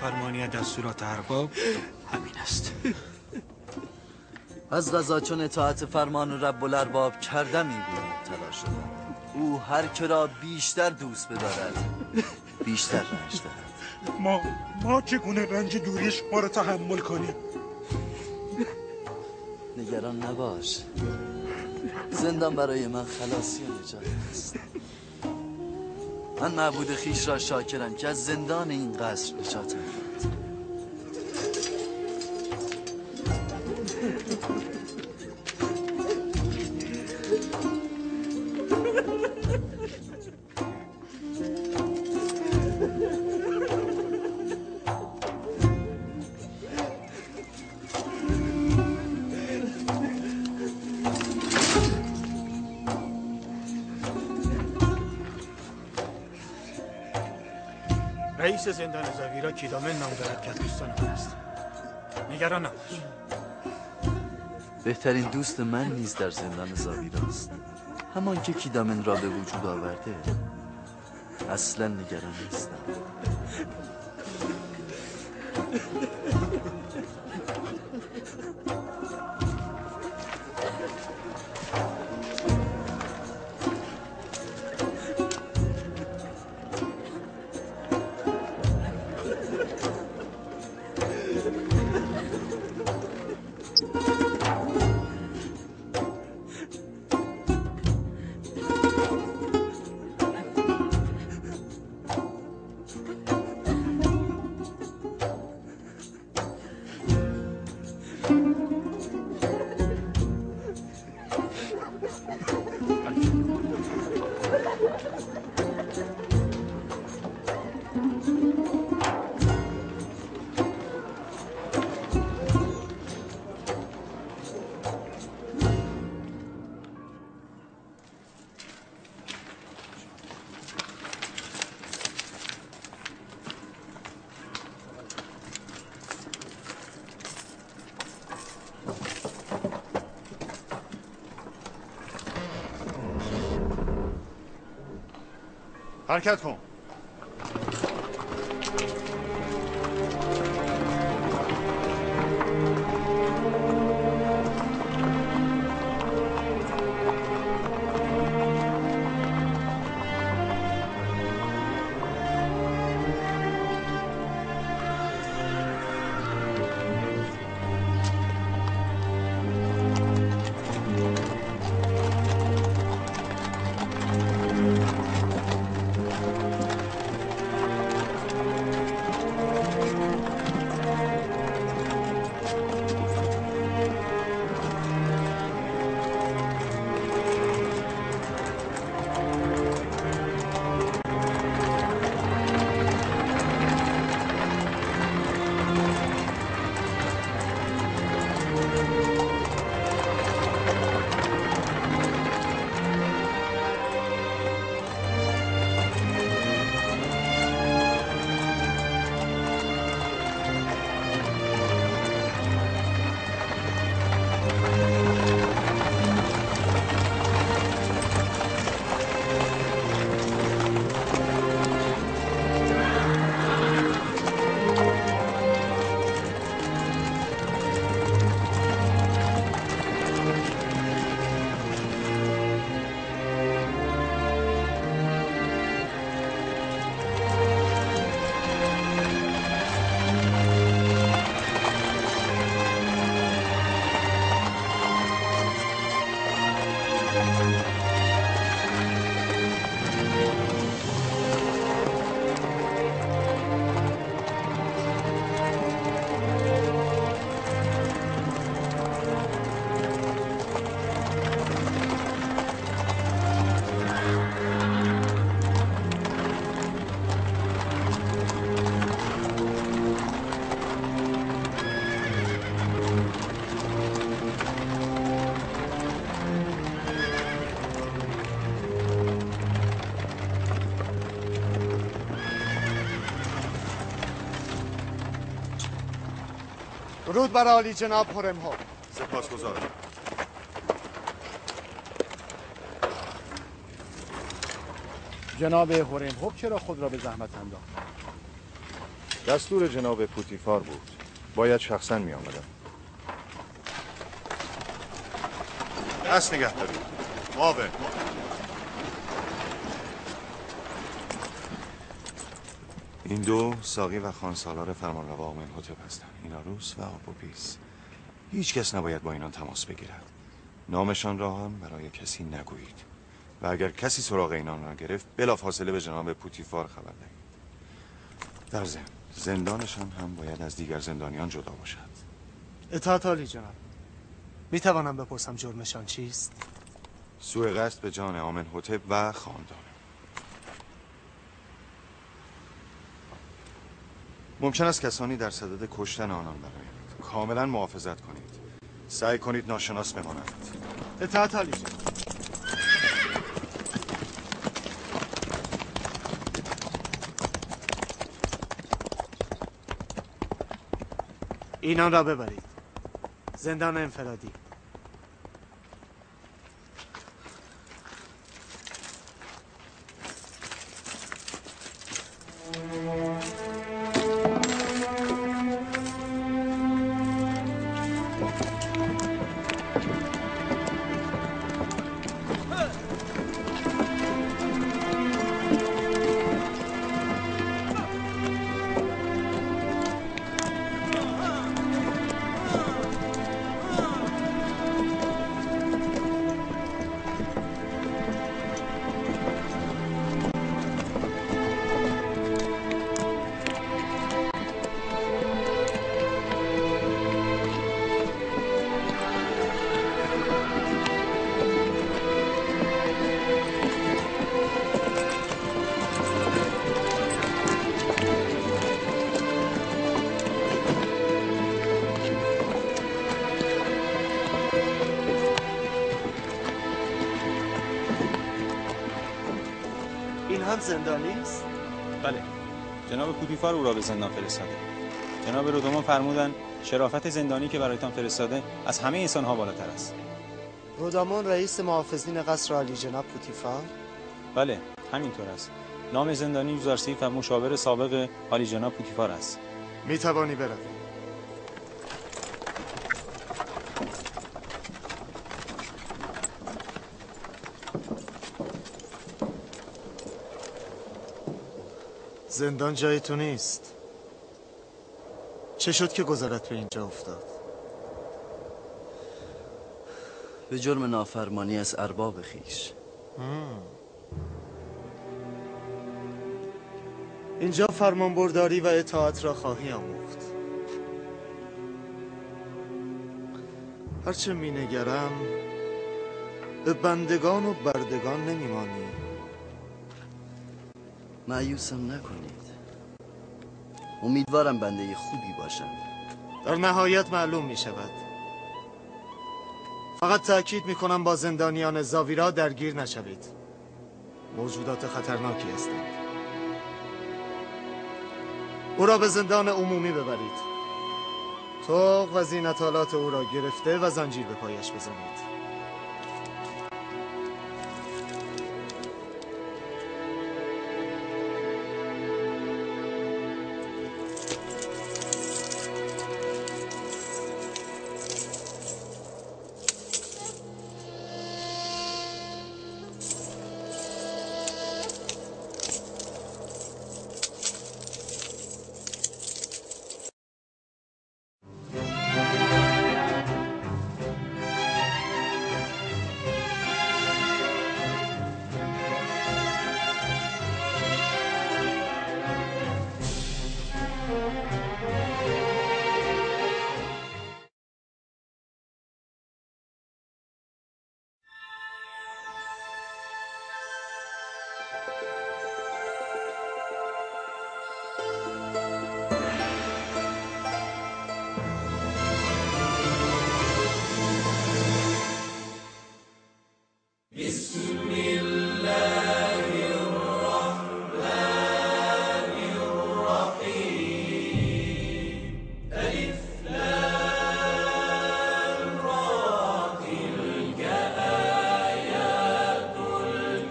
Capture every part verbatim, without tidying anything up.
نافرمانی دستورات ارباب همین است. از قضا چون اطاعت فرمان رب الارباب کردم این گونه مبتلا شدم. او هر که را بیشتر دوست بدارد بیشتر رنج دارد. ما ما چگونه رنج دوری شما را تحمل کنیم؟ نگران نباش، زندان برای من خلاصی و نجات است. من معبود خیش را شاکرم که از زندان این قصر نجاتم داد. رئیس زندان زویرا کیدامن نام دارد که از دوستان من است. نگران نباش. بهترین دوست من نیز در زندان زاویرا است. همان که کیدامن را به وجود آورده. اصلا نگران نیستم. حرکت کن. درود بر عالی جناب هرم‌هوب. سپاسگزارم. جناب هرم‌هوب چرا خود را به زحمت انداخت؟ دستور جناب پوتیفار بود. باید شخصا می آمدم. دست نگه دارید. معاون. این دو ساقی و خانسالار فرمانروا آمنهوتپ هستند. اینا روس و آبوبیس. هیچ کس نباید با اینان تماس بگیرد. نامشان را هم برای کسی نگویید. و اگر کسی سراغ اینان را گرفت بلافاصله به جناب پوتیفار خبر دهید. در ضمن زندانشان هم باید از دیگر زندانیان جدا باشد. اطاعت عالی جناب. می توانم بپرسم جرمشان چیست؟ سوء قصد به جان آمنهوتپ و خاندان. ممکن است کسانی در صدد کشتن آنان برآیند. کاملا محافظت کنید. سعی کنید ناشناس بمانند. اطاعت عالی جناب. اینان را ببرید. زندان انفرادی. این هم زندانی است؟ بله. جناب پوتیفار او را به زندان فرستاده. جناب رودمان فرمودن شرافت زندانی که برایتان فرستاده از همه انسان‌ها بالاتر است. رودمان رئیس محافظین قصر عالی جناب پوتیفار؟ بله، همینطور است. نام زندانی یوزارسیف و مشاور سابق عالی جناب پوتیفار است. می توانی بروی. زندان جای تو نیست. چه شد که گذرت به اینجا افتاد؟ به جرم نافرمانی از ارباب خیش. اینجا فرمانبرداری و اطاعت را خواهی آموخت. هرچه می نگرم به بندگان و بردگان نمیمانی. مایوسم نکنید. امیدوارم بنده خوبی باشم. در نهایت معلوم می شود. فقط تأکید می کنم با زندانیان زاویرا درگیر نشوید. موجودات خطرناکی هستند. او را به زندان عمومی ببرید. طوق و زینتالات او را گرفته و زنجیر به پایش بزنید.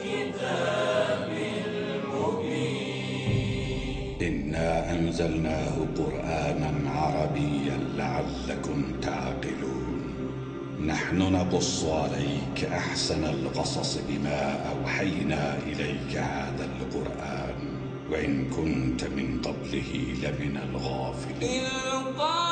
إنا أنزلناه تعقلون. نحن نقص عليك أحسن القصص بما أوحينا إليك هذا القرآن وإن كنت من قبله لمن الغافلين.